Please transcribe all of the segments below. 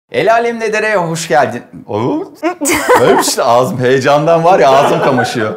El Alem ne dereye hoş geldin. Öyle işte ağzım heyecandan var ya ağzım kamaşıyor.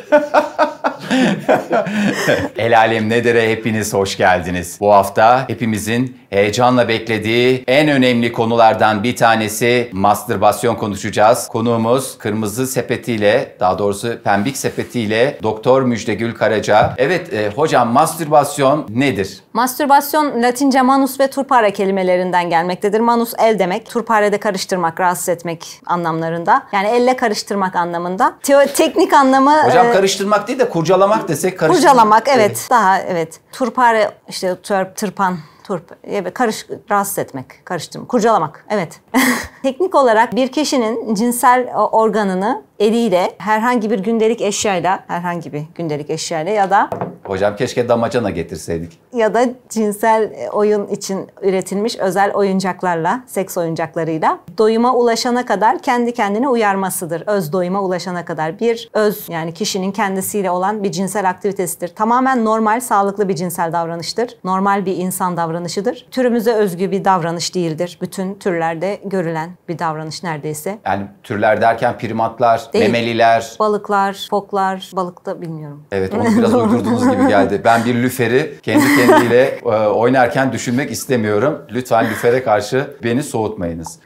El Alem ne dere hepiniz hoş geldiniz. Bu hafta hepimizin heyecanla beklediği en önemli konulardan bir tanesi mastürbasyon konuşacağız. Konuğumuz Kırmızı Sepetiyle, daha doğrusu Pembik Sepetiyle Doktor Müjdegül Karaca. Evet hocam, mastürbasyon nedir? Mastürbasyon Latince manus ve turpare kelimelerinden gelmektedir. Manus el demek, turparede karıştırmak, rahatsız etmek anlamlarında. Yani elle karıştırmak anlamında. Teknik anlamı... Hocam karıştırmak değil de kurcalamak desek karıştırmak. Kurcalamak evet, daha evet. Turpare işte tırpan. Rahatsız etmek, karıştırmak, kurcalamak, evet. Teknik olarak bir kişinin cinsel organını eliyle herhangi bir gündelik eşyayla ya da... Hocam keşke damacana getirseydik. Ya da cinsel oyun için üretilmiş özel oyuncaklarla, seks oyuncaklarıyla doyuma ulaşana kadar kendi kendine uyarmasıdır. Öz doyuma ulaşana kadar bir yani kişinin kendisiyle olan bir cinsel aktivitesidir. Tamamen normal, sağlıklı bir cinsel davranıştır. Normal bir insan davranışıdır. Türümüze özgü bir davranış değildir. Bütün türlerde görülen bir davranış neredeyse. Yani türler derken primatlar, değil. Memeliler. Balıklar, foklar, balıkta bilmiyorum. Evet, onu biraz uydurduğunuz gibi geldi. Ben bir lüferi kendi kendiyle oynarken düşünmek istemiyorum. Lütfen lüfere karşı beni soğutmayınız.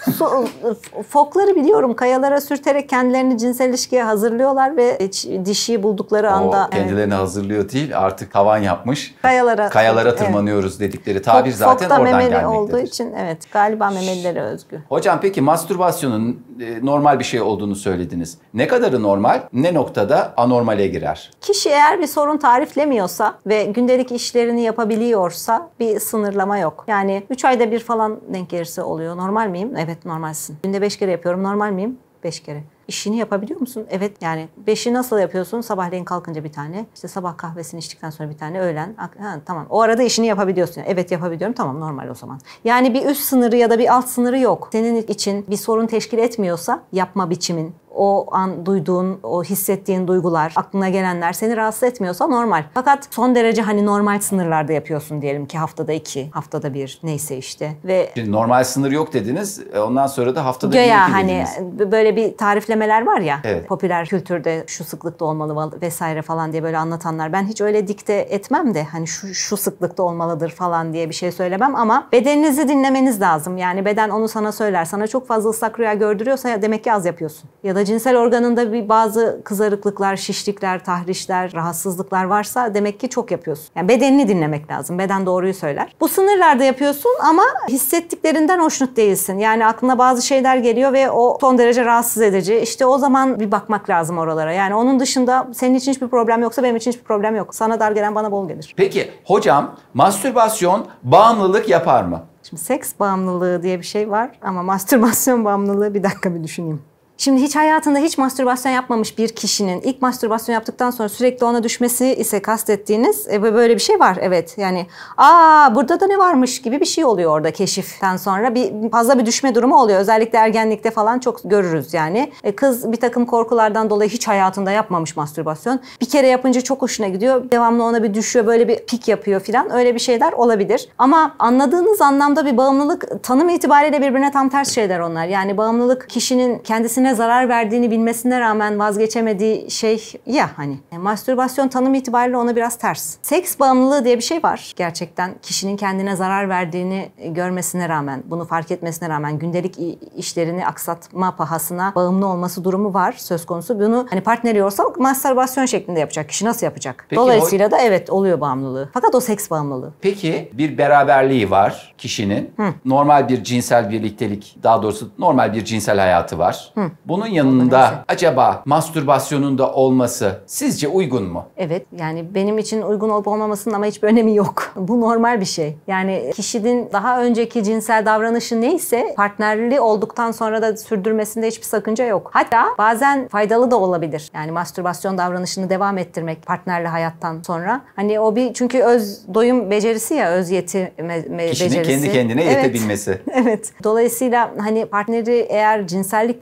Fokları biliyorum. Kayalara sürterek kendilerini cinsel ilişkiye hazırlıyorlar ve dişiyi buldukları anda... Kendilerini hazırlıyor değil, artık tavan yapmış. Kayalara tırmanıyoruz dedikleri tabir zaten oradan memeli gelmektedir. Olduğu için evet, galiba memelilere özgü. Hocam peki mastürbasyonun normal bir şey olduğunu söylediniz. Ne kadarı normal, ne noktada anormale girer? Kişi eğer bir sorun tariflemiyorsa ve gündelik işlerini yapabiliyorsa bir sınırlama yok. Yani 3 ayda bir falan denk gelirse oluyor. Normal miyim? Evet, normalsin. Günde 5 kere yapıyorum. Normal miyim? 5 kere. İşini yapabiliyor musun? Evet, yani 5'i nasıl yapıyorsun? Sabahleyin kalkınca bir tane, işte sabah kahvesini içtikten sonra bir tane, öğlen. Tamam. O arada işini yapabiliyorsun. Evet, yapabiliyorum. Tamam, normal o zaman. Yani bir üst sınırı ya da bir alt sınırı yok. Senin için bir sorun teşkil etmiyorsa yapma biçimin, o an duyduğun, o hissettiğin duygular, aklına gelenler seni rahatsız etmiyorsa normal. Fakat son derece normal sınırlarda yapıyorsun diyelim ki haftada 2, haftada 1 neyse işte. Ve şimdi normal sınır yok dediniz. Ondan sonra da haftada 1-2 dediniz. Böyle bir tariflemeler var ya. Evet. Popüler kültürde şu sıklıkta olmalı vesaire falan diye böyle anlatanlar. Ben hiç öyle dikte etmem de şu sıklıkta olmalıdır falan diye bir şey söylemem ama bedeninizi dinlemeniz lazım. Yani beden onu sana söyler. Sana çok fazla ıslak rüya gördürüyorsa demek ki az yapıyorsun. Ya da cinsel organında bazı kızarıklıklar, şişlikler, tahrişler, rahatsızlıklar varsa demek ki çok yapıyorsun. Yani bedenini dinlemek lazım. Beden doğruyu söyler. Bu sınırlarda yapıyorsun ama hissettiklerinden hoşnut değilsin. Yani aklına bazı şeyler geliyor ve o son derece rahatsız edici. İşte o zaman bir bakmak lazım oralara. Yani onun dışında senin için hiçbir problem yoksa benim için hiçbir problem yok. Sana dar gelen bana bol gelir. Peki hocam, mastürbasyon bağımlılık yapar mı? Şimdi seks bağımlılığı diye bir şey var ama mastürbasyon bağımlılığı, bir dakika bir düşüneyim. Şimdi hiç hayatında hiç mastürbasyon yapmamış bir kişinin ilk mastürbasyon yaptıktan sonra sürekli ona düşmesi ise kastettiğiniz böyle bir şey var. Evet, yani burada da ne varmış gibi bir şey oluyor orada keşiften sonra. Fazla bir düşme durumu oluyor. Özellikle ergenlikte falan çok görürüz yani. Kız bir takım korkulardan dolayı hiç hayatında yapmamış mastürbasyon. Bir kere yapınca çok hoşuna gidiyor. Devamlı ona bir düşüyor, böyle bir pik yapıyor falan. Öyle bir şeyler olabilir. Ama anladığınız anlamda bir bağımlılık tanım itibariyle birbirine tam ters şeyler onlar. Yani bağımlılık kişinin kendisine zarar verdiğini bilmesine rağmen vazgeçemediği şey ya mastürbasyon tanım itibariyle ona biraz ters. Seks bağımlılığı diye bir şey var. Gerçekten kişinin kendine zarar verdiğini görmesine rağmen, bunu fark etmesine rağmen gündelik işlerini aksatma pahasına bağımlı olması durumu var söz konusu. Bunu partneri yoksa mastürbasyon şeklinde yapacak. Kişi nasıl yapacak? Peki, dolayısıyla da evet oluyor bağımlılığı. Fakat o seks bağımlılığı. Peki bir beraberliği var kişinin. Normal bir cinsel birliktelik, daha doğrusu normal bir cinsel hayatı var. Bunun yanında acaba mastürbasyonun da olması sizce uygun mu? Evet, yani benim için uygun olup olmamasının ama hiçbir önemi yok. Bu normal bir şey. Yani kişinin daha önceki cinsel davranışı neyse partnerli olduktan sonra da sürdürmesinde hiçbir sakınca yok. Hatta bazen faydalı da olabilir. Yani mastürbasyon davranışını devam ettirmek partnerli hayattan sonra. O çünkü öz doyum becerisi ya, öz yeti becerisi. Kişinin kendi kendine yetebilmesi. Evet. Dolayısıyla partneri eğer cinsellikle ilgili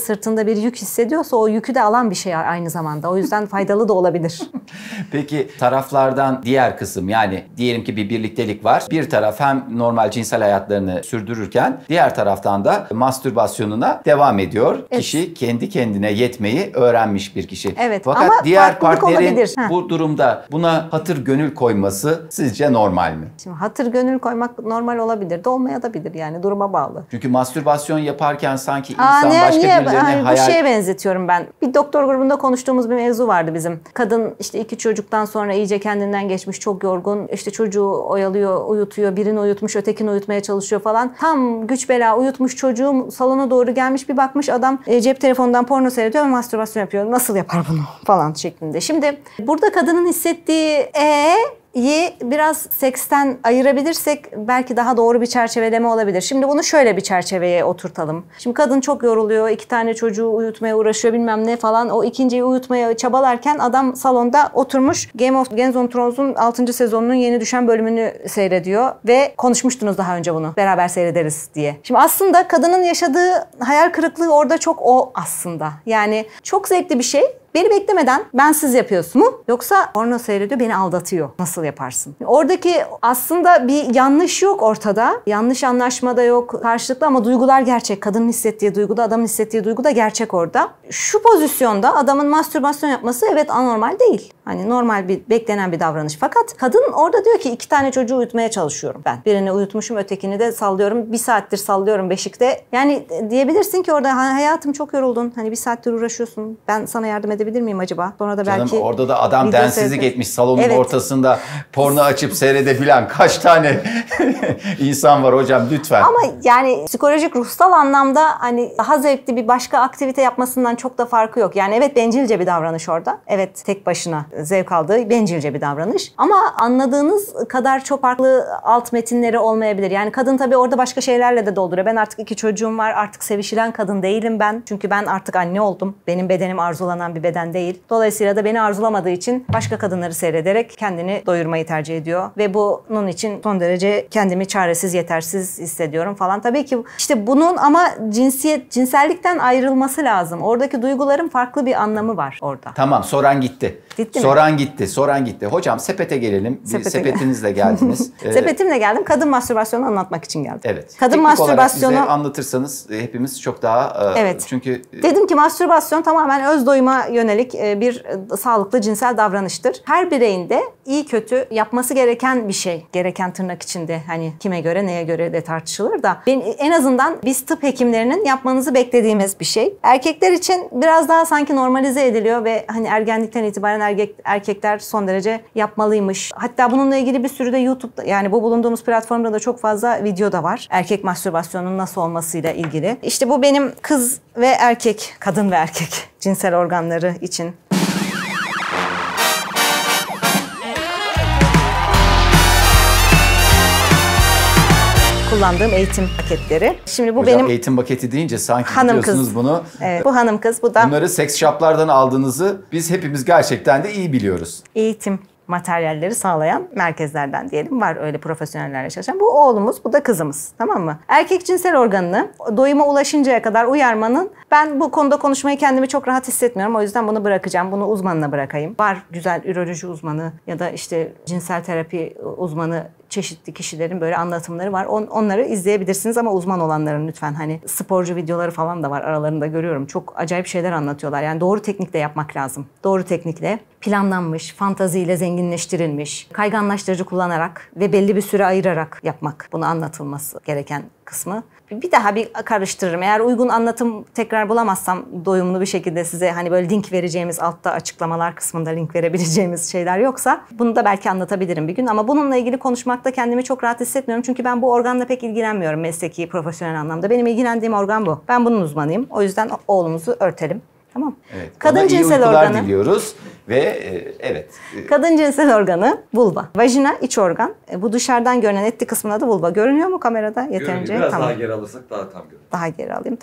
sırtında bir yük hissediyorsa o yükü de alan bir şey aynı zamanda. O yüzden faydalı da olabilir. Peki taraflardan diğer kısım, yani diyelim ki bir birliktelik var. Bir taraf hem normal cinsel hayatlarını sürdürürken diğer taraftan da mastürbasyonuna devam ediyor. Evet. Kişi kendi kendine yetmeyi öğrenmiş bir kişi. Evet, Fakat ama diğer farklılık partnerin olabilir. bu durumda buna hatır gönül koyması sizce normal mi? Şimdi hatır gönül koymak normal olabilir de olmayabilir, yani duruma bağlı. Çünkü mastürbasyon yaparken sanki insan başka birilerine Bu hayal... şeye benzetiyorum ben. Bir doktor grubunda konuştuğumuz bir mevzu vardı bizim. Kadın işte 2 çocuktan sonra iyice kendinden geçmiş, çok yorgun. İşte çocuğu oyalıyor, uyutuyor. Birini uyutmuş, ötekini uyutmaya çalışıyor falan. Tam güç bela uyutmuş çocuğu, salona doğru gelmiş, bir bakmış adam cep telefonundan porno seyrediyor ve mastürbasyon yapıyor. Nasıl yapar bunu falan şeklinde. Şimdi burada kadının hissettiği biraz seksten ayırabilirsek belki daha doğru bir çerçeveleme olabilir. Şimdi bunu şöyle bir çerçeveye oturtalım. Şimdi kadın çok yoruluyor, 2 tane çocuğu uyutmaya uğraşıyor bilmem ne falan. O ikinciyi uyutmaya çabalarken adam salonda oturmuş Game of Thrones'un 6. sezonunun yeni düşen bölümünü seyrediyor ve konuşmuştunuz daha önce bunu. Beraber seyrederiz diye. Şimdi aslında kadının yaşadığı hayal kırıklığı orada çok o aslında. Yani çok zevkli bir şey. Beni beklemeden bensiz yapıyorsun mu? Yoksa porno seyrediyor, beni aldatıyor. Nasıl yaparsın? Oradaki aslında bir yanlış yok ortada. Yanlış anlaşma da yok karşılıklı ama duygular gerçek. Kadının hissettiği duygu da, adamın hissettiği duygu da gerçek orada. Şu pozisyonda adamın mastürbasyon yapması evet anormal değil. Hani normal bir beklenen bir davranış. Fakat kadın orada diyor ki 2 tane çocuğu uyutmaya çalışıyorum ben. Birini uyutmuşum, ötekini de sallıyorum. 1 saattir sallıyorum beşikte. Yani diyebilirsin ki orada hayatım çok yoruldun. Hani 1 saattir uğraşıyorsun. Ben sana yardım edebilir miyim acaba? Sonra da belki... Canım, orada da adam densizlik etmiş salonun ortasında porno açıp seyredebilen kaç tane insan var hocam, lütfen. Ama yani psikolojik, ruhsal anlamda hani daha zevkli bir başka aktivite yapmasından çok da farkı yok. Yani evet bencilce bir davranış orada. Evet tek başına zevk aldığı bencilce bir davranış. Ama anladığınız kadar çok farklı alt metinleri olmayabilir. Yani kadın tabii orada başka şeylerle de dolduruyor. Ben artık 2 çocuğum var. Artık sevişilen kadın değilim ben. Çünkü ben artık anne oldum. Benim bedenim arzulanan bir beden değil. Dolayısıyla da beni arzulamadığı için başka kadınları seyrederek kendini doyurmayı tercih ediyor. Ve bunun için son derece kendimi çaresiz, yetersiz hissediyorum falan. Tabii ki işte bunun ama cinsellikten ayrılması lazım. Oradaki duyguların farklı bir anlamı var orada. Tamam, soran gitti. Soran gitti. Hocam sepete gelelim. Sepetinizle geldiniz. Sepetimle geldim. Kadın mastürbasyonu anlatmak için geldim. Evet. Kadın Teknik mastürbasyonu olarak bize anlatırsanız hepimiz çok daha... Evet. Çünkü... Dedim ki mastürbasyon tamamen öz doyuma yönelik bir sağlıklı cinsel davranıştır. Her bireyin de iyi kötü yapması gereken bir şey. Gereken tırnak içinde, hani kime göre neye göre de tartışılır da. En azından biz tıp hekimlerinin yapmanızı beklediğimiz bir şey. Erkekler için biraz daha sanki normalize ediliyor ve hani ergenlikten itibaren erkekler son derece yapmalıymış. Hatta bununla ilgili bir sürü de YouTube'da, yani bu bulunduğumuz platformda da çok fazla video da var. Erkek mastürbasyonunun nasıl olmasıyla ilgili. İşte bu benim kız ve erkek, kadın ve erkek cinsel organları için kullandığım eğitim paketleri. Şimdi bu hocam, benim eğitim paketi deyince sanki hanım biliyorsunuz kız. bunu. Evet, bu hanım kız, bu da Bunları seks shoplardan aldığınızı biz hepimiz gerçekten de iyi biliyoruz. eğitim materyalleri sağlayan merkezlerden diyelim. Var öyle profesyonellerle çalışan. Bu oğlumuz, bu da kızımız. Tamam mı? Erkek cinsel organını doyuma ulaşıncaya kadar uyarmanın, ben bu konuda konuşmayı kendimi çok rahat hissetmiyorum. O yüzden bunu bırakacağım. Bunu uzmanına bırakayım. Var güzel üroloji uzmanı ya da işte cinsel terapi uzmanı çeşitli kişilerin böyle anlatımları var. Onları izleyebilirsiniz ama uzman olanların lütfen, hani sporcu videoları falan da var aralarında, görüyorum. Çok acayip şeyler anlatıyorlar. Yani doğru teknikle yapmak lazım. Doğru teknikle, planlanmış, fantaziyle zenginleştirilmiş, kayganlaştırıcı kullanarak ve belli bir süre ayırarak yapmak. Bunu anlatılması gereken kısmı. Bir daha bir karıştırırım. Eğer uygun anlatım tekrar bulamazsam doyumlu bir şekilde size, hani böyle link vereceğimiz, altta açıklamalar kısmında link verebileceğimiz şeyler yoksa bunu da belki anlatabilirim bir gün. Ama bununla ilgili konuşmakta kendimi çok rahat hissetmiyorum. Çünkü ben bu organla pek ilgilenmiyorum mesleki, profesyonel anlamda. Benim ilgilendiğim organ bu. Ben bunun uzmanıyım. O yüzden oğlumuzu örtelim. Tamam. Evet, kadın cinsel organı diliyoruz ve evet. Kadın cinsel organı vulva. Vajina iç organ. Bu dışarıdan görünen etli kısmına da vulva. Görünüyor mu kamerada yeterince? Biraz tamam. daha geri alırsak daha tam görünür. Daha geri alayım, tamam.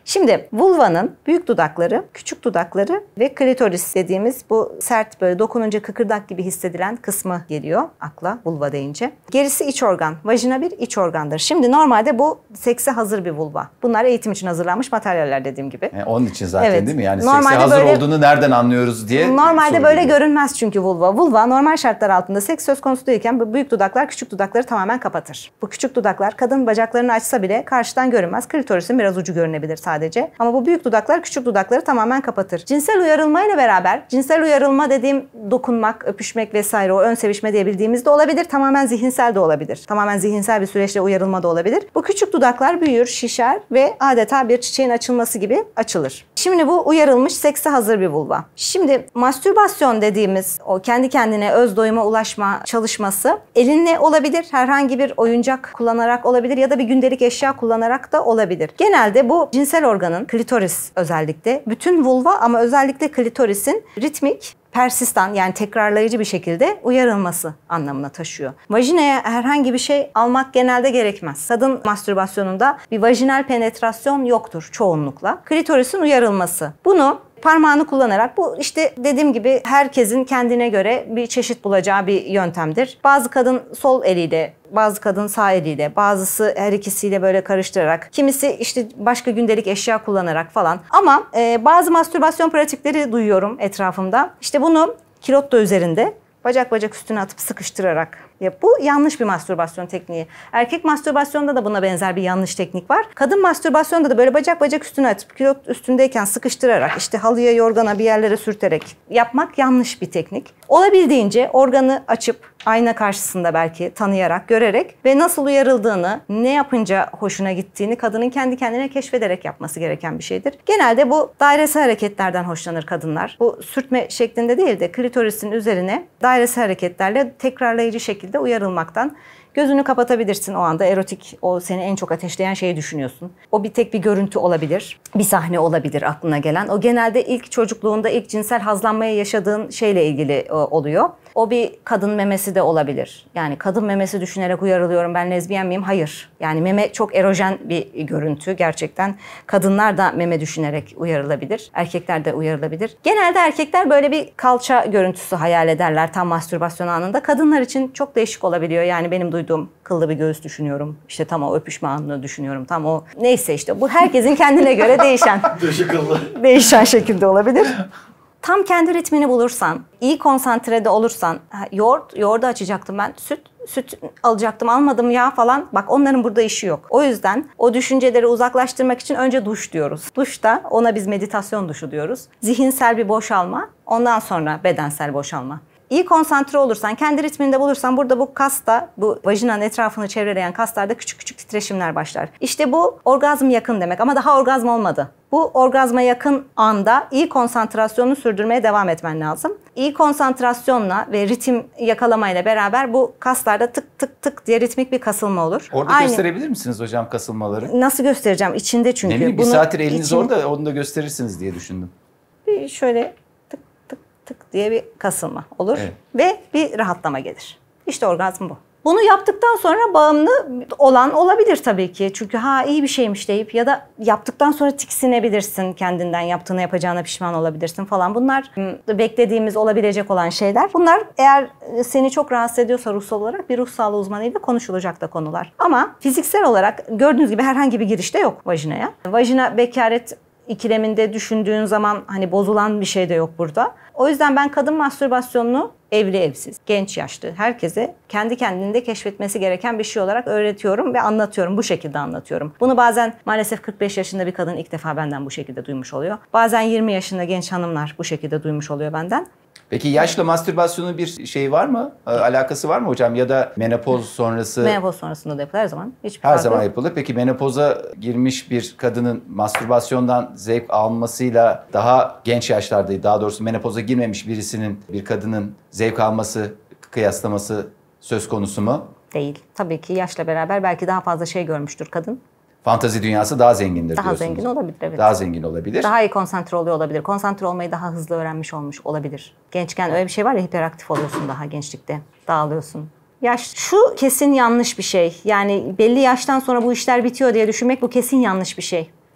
Şimdi vulvanın büyük dudakları, küçük dudakları ve klitoris dediğimiz bu sert böyle dokununca kıkırdak gibi hissedilen kısmı geliyor akla vulva deyince. Gerisi iç organ. Vajina bir iç organdır. Şimdi normalde bu sekse hazır bir vulva. Bunlar eğitim için hazırlanmış materyaller dediğim gibi. Onun için zaten Evet. değil mi? Yani Normalde sekse hazır böyle, olduğunu nereden anlıyoruz diye. normalde böyle geliyor. görünmez çünkü vulva. Vulva normal şartlar altında seks söz konusu değilken bu büyük dudaklar küçük dudakları tamamen kapatır. Bu küçük dudaklar kadın bacaklarını açsa bile karşıdan görünmez. Klitorisin biraz ucu görünebilir sadece. Ama bu büyük dudaklar küçük dudakları tamamen kapatır. Cinsel uyarılma ile beraber, cinsel uyarılma dediğim dokunmak, öpüşmek vesaire, o ön sevişme diye bildiğimiz de olabilir. Tamamen zihinsel de olabilir. Tamamen zihinsel bir süreçle uyarılma da olabilir. Bu küçük dudaklar büyür, şişer ve adeta bir çiçeğin açılması gibi açılır. Şimdi bu uyarılmış, sekse hazır bir vulva. Şimdi mastürbasyon dediğimiz o kendi kendine öz doyuma ulaşma çalışması elinle olabilir, herhangi bir oyuncak kullanarak olabilir ya da bir gündelik eşya kullanarak da olabilir. Genelde bu cinsel organın, klitoris özellikle, bütün vulva ama özellikle klitorisin ritmik, persistan yani tekrarlayıcı bir şekilde uyarılması anlamına taşıyor. Vajinaya herhangi bir şey almak genelde gerekmez. Kadın mastürbasyonunda bir vajinal penetrasyon yoktur çoğunlukla. Klitorisin uyarılması. Bunu parmağını kullanarak, bu işte dediğim gibi herkesin kendine göre bir çeşit bulacağı bir yöntemdir. Bazı kadın sol eliyle, bazı kadın sağ eliyle, bazısı her ikisiyle böyle karıştırarak, kimisi işte başka gündelik eşya kullanarak falan. Ama bazı mastürbasyon pratikleri duyuyorum etrafımda. İşte bunu kilotto üzerinde bacak bacak üstüne atıp sıkıştırarak. Bu yanlış bir mastürbasyon tekniği. Erkek mastürbasyonda da buna benzer bir yanlış teknik var. Kadın mastürbasyonda da böyle bacak bacak üstüne atıp kilot üstündeyken sıkıştırarak, işte halıya, yorgana, bir yerlere sürterek yapmak yanlış bir teknik. Olabildiğince organı açıp ayna karşısında belki tanıyarak, görerek ve nasıl uyarıldığını, ne yapınca hoşuna gittiğini kadının kendi kendine keşfederek yapması gereken bir şeydir. Genelde bu dairesel hareketlerden hoşlanır kadınlar. Bu sürtme şeklinde değil de klitorisin üzerine dairesel hareketlerle tekrarlayıcı şekilde uyarılmaktan. Gözünü kapatabilirsin o anda. Erotik, o seni en çok ateşleyen şeyi düşünüyorsun. O bir görüntü olabilir. Bir sahne olabilir aklına gelen. O genelde ilk çocukluğunda ilk cinsel hazlanmayı yaşadığın şeyle ilgili oluyor. O bir kadın memesi de olabilir. Yani kadın memesi düşünerek uyarılıyorum, ben lezbiyen miyim? Hayır. Yani meme çok erojen bir görüntü gerçekten. Kadınlar da meme düşünerek uyarılabilir. Erkekler de uyarılabilir. Genelde erkekler böyle bir kalça görüntüsü hayal ederler tam mastürbasyon anında. Kadınlar için çok değişik olabiliyor. Yani benim duyduğum kıllı bir göğüs düşünüyorum. İşte tam o öpüşme anını düşünüyorum. Tam o neyse işte bu herkesin kendine göre değişen şekilde olabilir. Tam kendi ritmini bulursan, iyi konsantrede olursan, yoğurdu açacaktım ben, süt alacaktım, almadım ya falan. Bak onların burada işi yok. O yüzden o düşünceleri uzaklaştırmak için önce duş diyoruz. Duşta ona biz meditasyon duşu diyoruz. Zihinsel bir boşalma, ondan sonra bedensel boşalma. İyi konsantre olursan, kendi ritminde bulursan burada bu kasta, bu vajinanın etrafını çevreleyen kaslarda küçük küçük titreşimler başlar. İşte bu orgazm yakın demek ama daha orgazm olmadı. Bu orgazma yakın anda iyi konsantrasyonu sürdürmeye devam etmen lazım. İyi konsantrasyonla ve ritim yakalamayla beraber bu kaslarda tık tık tık diye ritmik bir kasılma olur. Orada gösterebilir misiniz hocam kasılmaları? Nasıl göstereceğim? İçinde çünkü. Ne bileyim, bir saattir eliniz orada, onu da gösterirsiniz diye düşündüm. Bir şöyle tık tık tık diye bir kasılma olur ve bir rahatlama gelir. İşte orgazm bu. Bunu yaptıktan sonra bağımlı olan olabilir tabii ki. Çünkü iyi bir şeymiş deyip ya da yaptıktan sonra tiksinebilirsin kendinden, yaptığını yapacağına pişman olabilirsin falan. Bunlar beklediğimiz, olabilecek olan şeyler. Bunlar eğer seni çok rahatsız ediyorsa ruhsal olarak bir ruh sağlığı uzmanıyla konuşulacak da konular. Ama fiziksel olarak gördüğünüz gibi herhangi bir girişte yok vajinaya. Vajina bekaret ikileminde düşündüğün zaman hani bozulan bir şey de yok burada. O yüzden ben kadın mastürbasyonunu evli evsiz, genç yaşlı herkese kendi kendinde keşfetmesi gereken bir şey olarak öğretiyorum ve anlatıyorum. Bu şekilde anlatıyorum. Bunu bazen maalesef 45 yaşında bir kadın ilk defa benden bu şekilde duymuş oluyor. Bazen 20 yaşında genç hanımlar bu şekilde duymuş oluyor benden. Peki yaşla mastürbasyonun bir şey var mı? Alakası var mı hocam? Ya da menopoz sonrası? Menopoz sonrasında da yapılır her zaman. Her zaman yapılır. Peki menopoza girmiş bir kadının mastürbasyondan zevk almasıyla daha genç yaşlarda, daha doğrusu menopoza girmemiş bir kadının zevk alması, kıyaslaması söz konusu mu? Değil. Tabii ki yaşla beraber belki daha fazla şey görmüştür kadın. Fantezi dünyası daha zengindir daha diyorsunuz. Daha zengin olabilir, evet. Daha zengin olabilir. Daha iyi konsantre oluyor olabilir. Konsantre olmayı daha hızlı öğrenmiş olmuş olabilir. Gençken öyle bir şey var ya, hiperaktif oluyorsun daha gençlikte. Dağılıyorsun. Yaş, şu kesin yanlış bir şey. Yani belli yaştan sonra bu işler bitiyor diye düşünmek, bu kesin yanlış bir şey.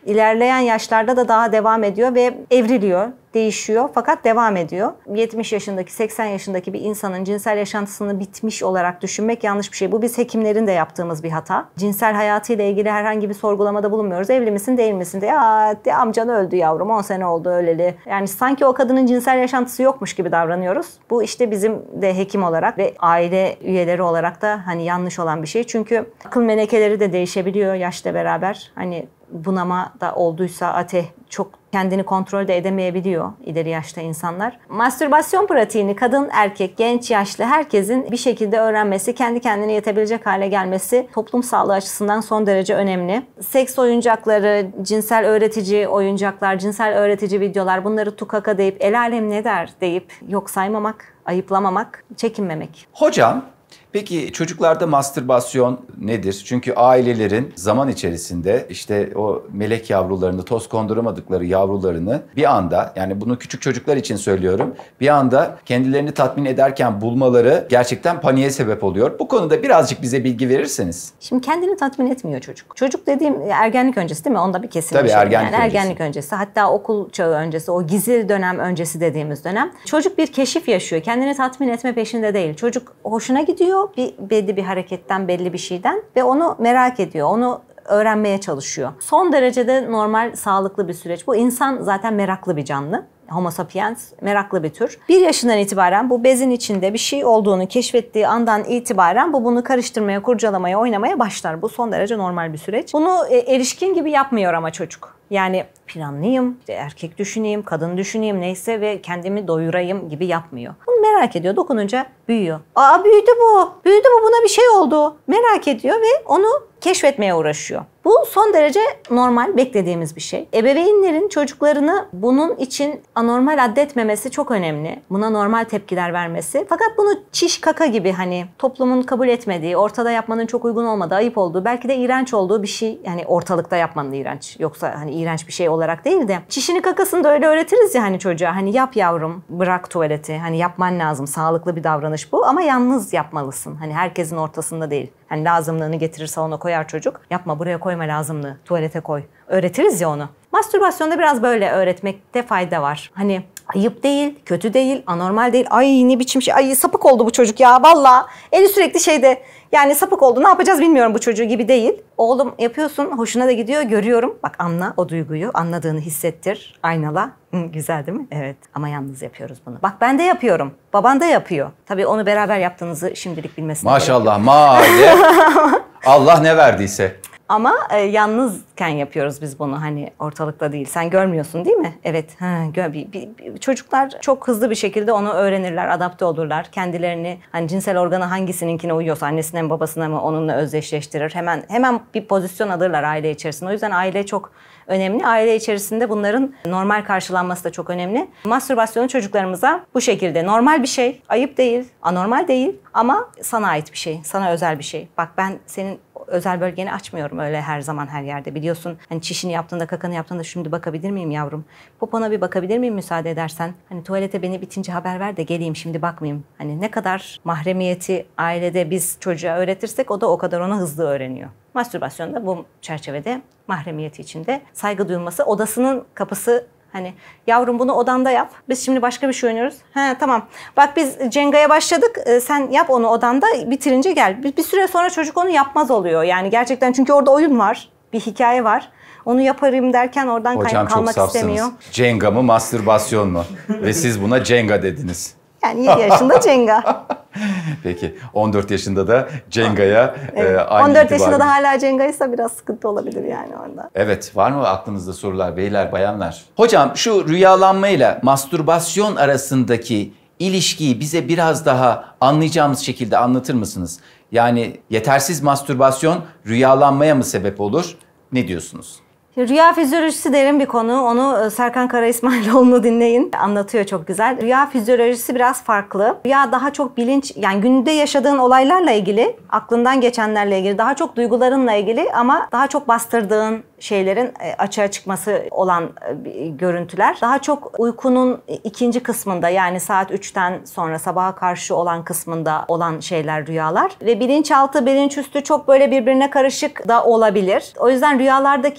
İlerleyen yaşlarda da daha devam ediyor ve evriliyor, değişiyor fakat devam ediyor. 70 yaşındaki, 80 yaşındaki bir insanın cinsel yaşantısını bitmiş olarak düşünmek yanlış bir şey. Bu biz hekimlerin de yaptığımız bir hata. Cinsel hayatıyla ilgili herhangi bir sorgulamada bulunmuyoruz. Evli misin, değil misin diye. Amcan öldü yavrum, 10 sene oldu öleli. Yani sanki o kadının cinsel yaşantısı yokmuş gibi davranıyoruz. Bu işte bizim de hekim olarak ve aile üyeleri olarak da hani yanlış olan bir şey. Çünkü akıl melekeleri de değişebiliyor yaşla beraber. Hani bunama da olduysa çok kendini kontrol de edemeyebiliyor ileri yaşta insanlar. Mastürbasyon pratiğini kadın, erkek, genç, yaşlı herkesin bir şekilde öğrenmesi, kendi kendine yetebilecek hale gelmesi toplum sağlığı açısından son derece önemli. Seks oyuncakları, cinsel öğretici oyuncaklar, cinsel öğretici videolar bunları tukaka deyip el alem ne der deyip yok saymamak, ayıplamamak, çekinmemek. Hocam, peki çocuklarda mastürbasyon nedir? Çünkü ailelerin zaman içerisinde işte o melek yavrularını, toz konduramadıkları yavrularını bir anda, yani bunu küçük çocuklar için söylüyorum, bir anda kendilerini tatmin ederken bulmaları gerçekten paniğe sebep oluyor. Bu konuda birazcık bize bilgi verirseniz. Şimdi kendini tatmin etmiyor çocuk. Çocuk dediğim ergenlik öncesi değil mi? Onda bir kesin Tabii, bir şey. ergenlik öncesi. Ergenlik öncesi. Hatta okul çağı öncesi, o gizli dönem öncesi dediğimiz dönem. Çocuk bir keşif yaşıyor. Kendini tatmin etme peşinde değil. Çocuk hoşuna gidiyor belli bir hareketten, belli bir şeyden ve onu merak ediyor. Onu öğrenmeye çalışıyor. Son derecede normal, sağlıklı bir süreç. Bu insan zaten meraklı bir canlı. Homo sapiens meraklı bir tür. 1 yaşından itibaren bu bezin içinde bir şey olduğunu keşfettiği andan itibaren bu bunu karıştırmaya, kurcalamaya, oynamaya başlar. Bu son derece normal bir süreç. Bunu erişkin gibi yapmıyor ama çocuk. Yani planlayayım, erkek düşüneyim, kadın düşüneyim neyse ve kendimi doyurayım gibi yapmıyor. Bunu merak ediyor. Dokununca büyüyor. Büyüdü bu. Büyüdü bu. Buna bir şey oldu. Merak ediyor ve onu keşfetmeye uğraşıyor. Bu son derece normal, beklediğimiz bir şey. Ebeveynlerin çocuklarını bunun için anormal addetmemesi çok önemli. Buna normal tepkiler vermesi. Fakat bunu çiş kaka gibi hani toplumun kabul etmediği, ortada yapmanın çok uygun olmadığı, ayıp olduğu, belki de iğrenç olduğu bir şey. Yani ortalıkta yapmanın iğrenç. Yoksa hani iğrenç bir şey olarak değil de. Çişini kakasını da öyle öğretiriz ya hani çocuğa. Hani yap yavrum, bırak tuvaleti. Hani yapman lazım. Sağlıklı bir davranış bu ama yalnız yapmalısın. Hani herkesin ortasında değil. Hani lazımlığını getirir salona koyar çocuk. Yapma, buraya koyma lazımlığı. Tuvalete koy. Öğretiriz ya onu. Mastürbasyonda biraz böyle öğretmekte fayda var. Hani ayıp değil, kötü değil, anormal değil. Ay ne biçim şey. Ay sapık oldu bu çocuk ya valla. Eli sürekli şeyde. Yani sapık oldu, ne yapacağız bilmiyorum bu çocuğu gibi değil. Oğlum yapıyorsun, hoşuna da gidiyor, görüyorum. Bak anla o duyguyu, anladığını hissettir, aynala. Güzel değil mi? Evet, ama yalnız yapıyoruz bunu. Bak ben de yapıyorum, baban da yapıyor. Tabii onu beraber yaptığınızı şimdilik bilmesine Maşallah, mahalle. Allah ne verdiyse. Ama yalnızken yapıyoruz biz bunu, hani ortalıkta değil. Sen görmüyorsun değil mi? Evet. Çocuklar çok hızlı bir şekilde onu öğrenirler, adapte olurlar. Kendilerini hani cinsel organı hangisininkine uyuyorsa, annesine mi babasına mı onunla özdeşleştirir. Hemen bir pozisyon alırlar aile içerisinde. O yüzden aile çok önemli. Aile içerisinde bunların normal karşılanması da çok önemli. Mastürbasyonu çocuklarımıza bu şekilde normal bir şey, ayıp değil, anormal değil ama sana ait bir şey, sana özel bir şey. Bak ben senin özel bölgeni açmıyorum öyle her zaman her yerde. Biliyorsun hani çişini yaptığında, kakanı yaptığında şimdi bakabilir miyim yavrum? Popona bir bakabilir miyim müsaade edersen? Hani tuvalete beni bitince haber ver de geleyim şimdi bakmayayım. Hani ne kadar mahremiyeti ailede biz çocuğa öğretirsek o da o kadar ona hızlı öğreniyor. Mastürbasyon da bu çerçevede mahremiyeti içinde saygı duyulması, odasının kapısı. Hani yavrum bunu odanda yap. Biz şimdi başka bir şey oynuyoruz. Tamam. Bak biz Cenga'ya başladık. Sen yap onu odanda. Bitirince gel. Bir süre sonra çocuk onu yapmaz oluyor. Yani gerçekten çünkü orada oyun var. Bir hikaye var. Onu yaparım derken oradan kalmak istemiyor. Cenga mı, mastürbasyon mu? Ve siz buna Cenga dediniz. Yani 7 yaşında Cenga. Peki 14 yaşında da Cenga'ya evet. Aynı 14 yaşında da hala Cenga'ysa biraz sıkıntı olabilir yani orada. Evet, var mı aklınızda sorular beyler, bayanlar? Hocam şu rüyalanmayla mastürbasyon arasındaki ilişkiyi bize biraz daha anlayacağımız şekilde anlatır mısınız? Yani yetersiz mastürbasyon rüyalanmaya mı sebep olur? Ne diyorsunuz? Rüya fizyolojisi derin bir konu. Onu Serkan Kara İsmailoğlu'nu dinleyin. Anlatıyor çok güzel. Rüya fizyolojisi biraz farklı. Rüya daha çok bilinç, yani günde yaşadığın olaylarla ilgili, aklından geçenlerle ilgili, daha çok duygularınla ilgili ama daha çok bastırdığın şeylerin açığa çıkması olan görüntüler. Daha çok uykunun ikinci kısmında, yani saat 3'ten sonra sabaha karşı olan kısmında olan şeyler rüyalar. Ve bilinçaltı, bilinçüstü çok böyle birbirine karışık da olabilir. O yüzden rüyalardaki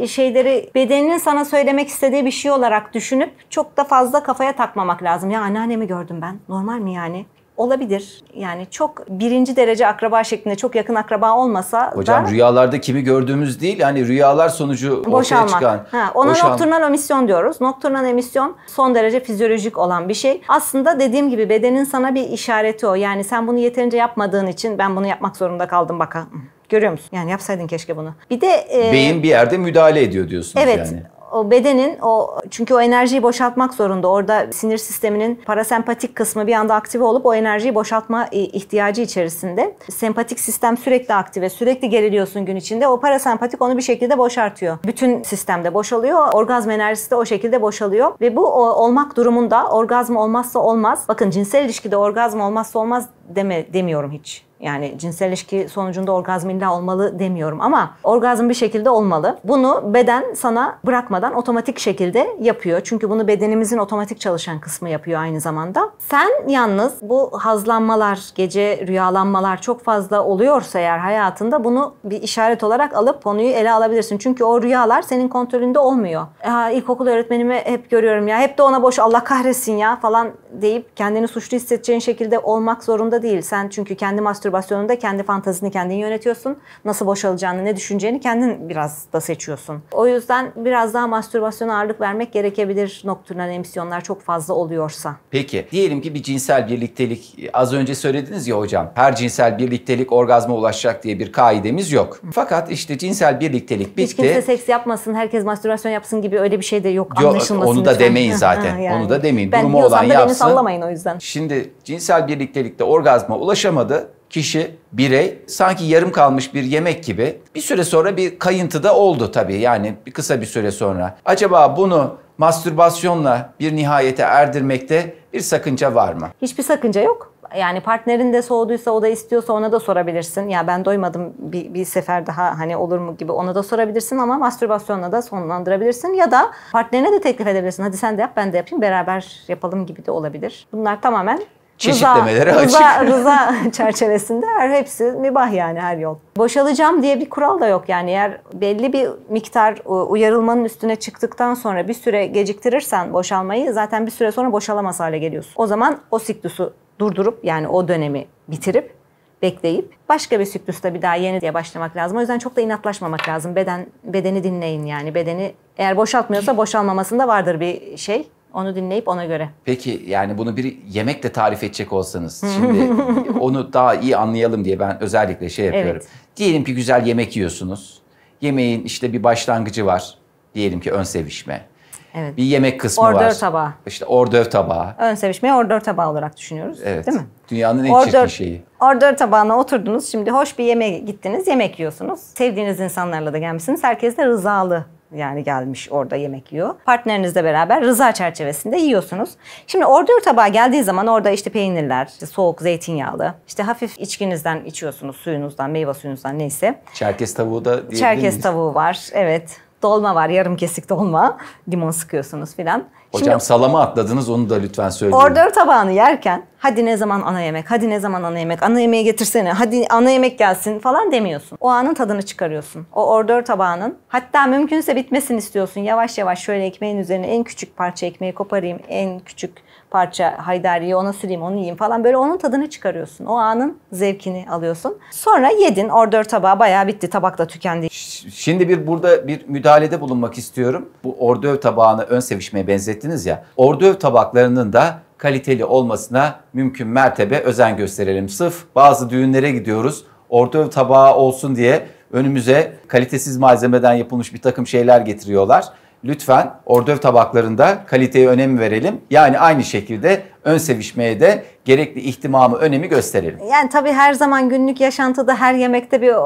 şeyleri bedeninin sana söylemek istediği bir şey olarak düşünüp çok da fazla kafaya takmamak lazım. Ya anneannemi gördüm ben. Normal mi yani? Olabilir. Yani çok birinci derece akraba şeklinde, çok yakın akraba olmasa Hocam da rüyalarda kimi gördüğümüz değil, yani rüyalar sonucu ortaya boşalmak. çıkan. Ona nokturnal emisyon diyoruz. Nokturnal emisyon son derece fizyolojik olan bir şey. Aslında dediğim gibi bedenin sana bir işareti o. Yani sen bunu yeterince yapmadığın için ben bunu yapmak zorunda kaldım bak. Görüyor musun? Yani yapsaydın keşke bunu. Bir de Beyin bir yerde müdahale ediyor diyorsunuz evet, yani. O bedenin çünkü o enerjiyi boşaltmak zorunda. Orada sinir sisteminin parasempatik kısmı bir anda aktive olup o enerjiyi boşaltma ihtiyacı içerisinde. Sempatik sistem sürekli aktive, sürekli geriliyorsun gün içinde. O parasempatik onu bir şekilde boşaltıyor. Bütün sistemde boşalıyor. Orgazm enerjisi de o şekilde boşalıyor. Ve bu olmak durumunda orgazm olmazsa olmaz. Bakın cinsel ilişkide orgazm olmazsa olmaz demiyorum hiç. Yani cinsel ilişki sonucunda orgazm illa olmalı demiyorum ama orgazm bir şekilde olmalı. Bunu beden sana bırakmadan otomatik şekilde yapıyor. Çünkü bunu bedenimizin otomatik çalışan kısmı yapıyor aynı zamanda. Sen yalnız bu hazlanmalar, gece rüyalanmalar çok fazla oluyorsa eğer hayatında bunu bir işaret olarak alıp konuyu ele alabilirsin. Çünkü o rüyalar senin kontrolünde olmuyor. İlkokul öğretmenimi hep görüyorum ya, hep de ona boş Allah kahretsin ya falan deyip kendini suçlu hissedeceğin şekilde olmak zorunda değil. Sen çünkü kendi mastürbasyonunda kendi fantazini kendin yönetiyorsun. Nasıl boşalacağını, ne düşüneceğini kendin biraz da seçiyorsun. O yüzden biraz daha mastürbasyona ağırlık vermek gerekebilir nokturnal emisyonlar çok fazla oluyorsa. Peki diyelim ki bir cinsel birliktelik, az önce söylediniz ya hocam, her cinsel birliktelik orgazma ulaşacak diye bir kaidemiz yok. Fakat işte cinsel birliktelik bitti. Hiç kimse seks yapmasın, herkes mastürbasyon yapsın gibi öyle bir şey de yok. Yok, Anlaşılmasın onu da lütfen. demeyin zaten. Yani. Onu da demeyin. Ben Durumu olan diyorsam da beni yapsın. sallamayın o yüzden. Şimdi cinsel birliktelikte orgazma ulaşamadı. Kişi, birey sanki yarım kalmış bir yemek gibi bir süre sonra bir kayıntı da oldu tabii. Yani kısa bir süre sonra. Acaba bunu mastürbasyonla bir nihayete erdirmekte bir sakınca var mı? Hiçbir sakınca yok. Yani partnerin de soğuduysa, o da istiyorsa ona da sorabilirsin. Ya ben doymadım, bir sefer daha hani olur mu gibi ona da sorabilirsin ama mastürbasyonla da sonlandırabilirsin. Ya da partnerine de teklif edebilirsin. Hadi sen de yap, ben de yapayım, beraber yapalım gibi de olabilir. Bunlar tamamen Çeşitlemeleri açık. Rıza çerçevesinde hepsi mübah yani, her yol. Boşalacağım diye bir kural da yok yani, eğer belli bir miktar uyarılmanın üstüne çıktıktan sonra bir süre geciktirirsen boşalmayı, zaten bir süre sonra boşalamaz hale geliyorsun. O zaman o siklusu durdurup, yani o dönemi bitirip bekleyip başka bir siklüste bir daha yeni diye başlamak lazım. O yüzden çok da inatlaşmamak lazım. Bedeni dinleyin yani. Bedeni eğer boşaltmıyorsa boşalmamasında vardır bir şey. Onu dinleyip ona göre. Peki yani bunu bir yemekle tarif edecek olsanız, şimdi onu daha iyi anlayalım diye ben özellikle şey yapıyorum. Evet. Diyelim ki güzel yemek yiyorsunuz. Yemeğin işte bir başlangıcı var. Diyelim ki ön sevişme. Evet. Bir yemek kısmı var. Ordör tabağı. İşte ordör tabağı. Ön sevişmeyi ordör tabağı olarak düşünüyoruz. Evet. Değil mi? Dünyanın en çirkin şeyi. Ordör tabağına oturdunuz. Şimdi hoş bir yemeğe gittiniz. Yemek yiyorsunuz. Sevdiğiniz insanlarla da gelmişsiniz. Herkes de rızalı. Yani gelmiş orada yemek yiyor. Partnerinizle beraber rıza çerçevesinde yiyorsunuz. Şimdi ordör tabağı geldiği zaman orada işte peynirler, işte soğuk zeytinyağlı, işte hafif içkinizden içiyorsunuz, suyunuzdan, meyve suyunuzdan neyse. Çerkez tavuğu da diyebilir Çerkez miyiz? tavuğu var, evet. Dolma var, yarım kesik dolma. Limon sıkıyorsunuz filan. Hocam salama atladınız, onu da lütfen söyleyin. Ordör tabağını yerken hadi ne zaman ana yemek, hadi ne zaman ana yemek, ana yemeği getirsene, hadi ana yemek gelsin falan demiyorsun. O anın tadını çıkarıyorsun. O ordör tabağının, hatta mümkünse bitmesini istiyorsun. Yavaş yavaş şöyle ekmeğin üzerine en küçük parça ekmeği koparayım, en küçük parça haydariyi ona süreyim, onu yiyeyim falan, böyle onun tadını çıkarıyorsun. O anın zevkini alıyorsun. Sonra yedin, ordör tabağı bayağı bitti, tabak da tükendi. Şimdi burada bir müdahalede bulunmak istiyorum. Bu ordöv tabağını ön sevişmeye benzettiniz ya. Ordöv tabaklarının da kaliteli olmasına mümkün mertebe özen gösterelim. Sırf bazı düğünlere gidiyoruz, ordöv tabağı olsun diye önümüze kalitesiz malzemeden yapılmış bir takım şeyler getiriyorlar. Lütfen ordöv tabaklarında kaliteye önem verelim. Yani aynı şekilde ön sevişmeye de gerekli ihtimamı, önemi gösterelim. Yani tabii her zaman günlük yaşantıda her yemekte bir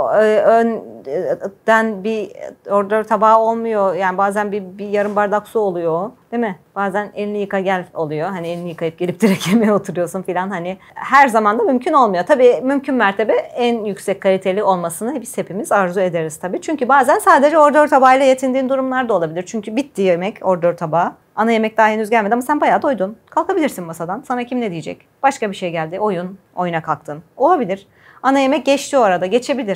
önden bir ordör tabağı olmuyor. Yani bazen bir yarım bardak su oluyor, değil mi? Bazen elini yıka gel oluyor. Hani elini yıkayıp gelip direkt yemeğe oturuyorsun falan. Hani her zaman da mümkün olmuyor. Tabii mümkün mertebe en yüksek kaliteli olmasını biz hepimiz arzu ederiz tabii. Çünkü bazen sadece ordör tabağıyla yetindiğin durumlar da olabilir. Çünkü bitti yemek, ordör tabağı. Ana yemek daha henüz gelmedi ama sen bayağı doydun. Kalkabilirsin masadan. Sana kim ne diyecek? Başka bir şey geldi. Oyuna kalktın. Olabilir. Ana yemek geçti o arada. Geçebilir.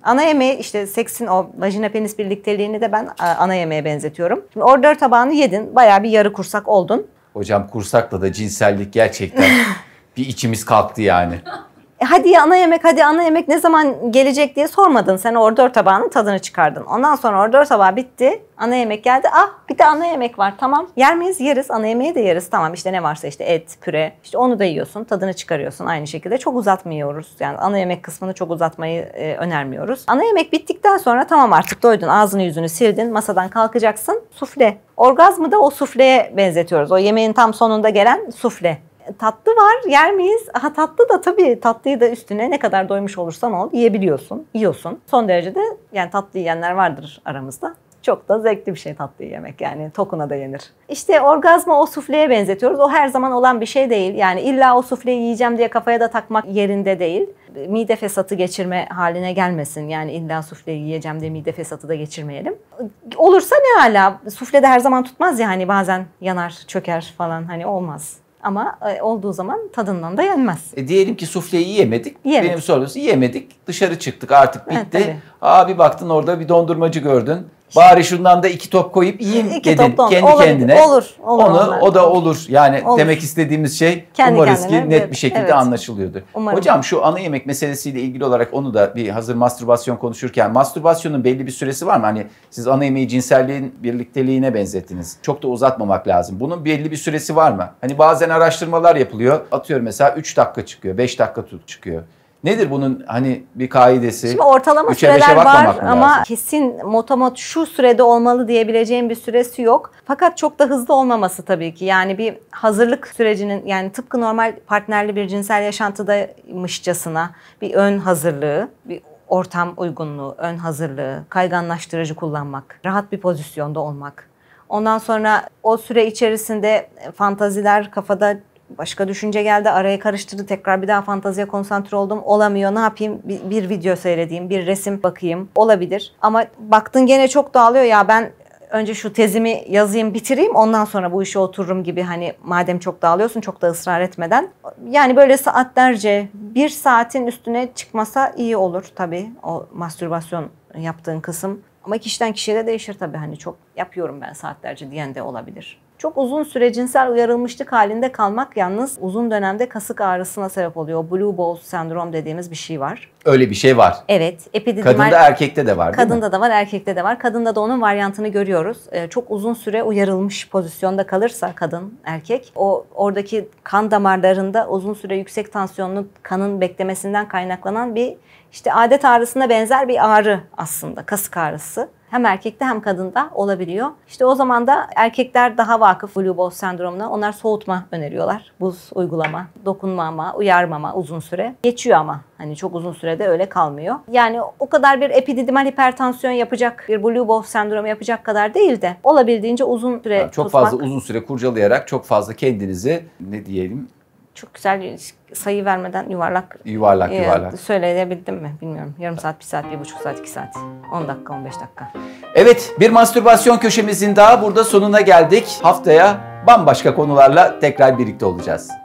Ana yemeği işte seksin o vajina penis birlikteliğini de ben ana yemeğe benzetiyorum. Şimdi ordör tabağını yedin, bayağı bir yarı kursak oldun. Hocam kursakla da cinsellik gerçekten bir içimiz kalktı yani. Hadi ya ana yemek ne zaman gelecek diye sormadın. Sen ordör tabağının tadını çıkardın. Ondan sonra ordör tabağı bitti. Ana yemek geldi. Bir de ana yemek var. Tamam. Yer miyiz? Yeriz. Ana yemeği de yeriz. Tamam işte ne varsa işte et, püre. İşte onu da yiyorsun. Tadını çıkarıyorsun aynı şekilde. Çok uzatmıyoruz. Yani ana yemek kısmını çok uzatmayı önermiyoruz. Ana yemek bittikten sonra tamam artık doydun. Ağzını yüzünü sildin. Masadan kalkacaksın. Sufle. Orgazmı da o sufleye benzetiyoruz. O yemeğin tam sonunda gelen sufle. Tatlı var, yer miyiz? Tatlı da tabii, tatlıyı da üstüne ne kadar doymuş olursan ol yiyebiliyorsun, yiyorsun. Son derecede yani tatlı yiyenler vardır aramızda. Çok da zevkli bir şey tatlı yemek, yani tokuna da yenir. İşte orgazmı o sufleye benzetiyoruz. O her zaman olan bir şey değil. Yani illa o sufleyi yiyeceğim diye kafaya da takmak yerinde değil. Mide fesatı geçirme haline gelmesin. Yani illa sufleyi yiyeceğim diye mide fesatı da geçirmeyelim. Olursa ne hala? Sufle de her zaman tutmaz ya, hani bazen yanar, çöker falan, hani olmaz. Ama olduğu zaman tadından da yenmez. Diyelim ki sufleyi yiyemedik. Yemedik. Benim sorusu yiyemedik. Dışarı çıktık artık bitti. Evet, bir baktın orada bir dondurmacı gördün. Bari şundan da 2 top koyup yiyeyim dedin kendi olabilir, kendine. Olur. O da olur. Yani olur. Demek istediğimiz şey Kendi umarız kendine, ki net bir şekilde evet, anlaşılıyordur. Umarım. Hocam şu ana yemek meselesiyle ilgili olarak onu da bir hazır mastürbasyon konuşurken mastürbasyonun belli bir süresi var mı? Hani siz ana yemeği cinselliğin birlikteliğine benzettiniz. Çok da uzatmamak lazım. Bunun belli bir süresi var mı? Hani bazen araştırmalar yapılıyor. Atıyorum mesela 3 dakika çıkıyor, 5 dakika çıkıyor. Nedir bunun hani bir kaidesi? Şimdi ortalama 3'e 5'e süreler var bakmamak mı ama lazım? kesin motomot şu sürede olmalı diyebileceğim bir süresi yok. Fakat çok da hızlı olmaması tabii ki. Yani bir hazırlık sürecinin, yani tıpkı normal partnerli bir cinsel yaşantıdaymışçasına bir ön hazırlığı, bir ortam uygunluğu, ön hazırlığı, kayganlaştırıcı kullanmak, rahat bir pozisyonda olmak. Ondan sonra o süre içerisinde fantaziler kafada, başka düşünce geldi, araya karıştırdı, tekrar bir daha fantaziye konsantre oldum, olamıyor, ne yapayım, bir video seyredeyim, bir resim bakayım, olabilir. Ama baktın gene çok dağılıyor, ya ben önce şu tezimi yazayım, bitireyim, ondan sonra bu işe otururum gibi, hani madem çok dağılıyorsun, çok da ısrar etmeden. Yani böyle saatlerce, 1 saatin üstüne çıkmasa iyi olur tabii o mastürbasyon yaptığın kısım. Ama kişiden kişiye de değişir tabii, hani çok yapıyorum ben saatlerce diyen de olabilir. Çok uzun süre cinsel uyarılmışlık halinde kalmak yalnız uzun dönemde kasık ağrısına sebep oluyor. Blue balls sendrom dediğimiz bir şey var. Öyle bir şey var. Evet. Epididimal, Kadında erkekte de var değil mi? Kadında da var, erkekte de var. Kadında da onun varyantını görüyoruz. Çok uzun süre uyarılmış pozisyonda kalırsa kadın, erkek, oradaki kan damarlarında uzun süre yüksek tansiyonlu kanın beklemesinden kaynaklanan bir işte adet ağrısına benzer bir ağrı aslında, kasık ağrısı. Hem erkekte hem kadında olabiliyor. İşte o zaman da erkekler daha vakıf Blue balls sendromuna. Onlar soğutma öneriyorlar. Buz uygulama, dokunmama, uyarmama uzun süre. Geçiyor ama hani çok uzun sürede öyle kalmıyor. Yani o kadar bir epididimal hipertansiyon yapacak, bir Blue balls sendromu yapacak kadar değil de olabildiğince uzun süre çok tutmak. fazla uzun süre kurcalayarak çok fazla kendinizi ne diyelim? Çok güzel sayı vermeden yuvarlak söyleyebildim mi bilmiyorum. Yarım saat, 1 saat, 1,5 saat, 2 saat, 10 dakika, 15 dakika. Evet, bir mastürbasyon köşemizin daha burada sonuna geldik. Haftaya bambaşka konularla tekrar birlikte olacağız.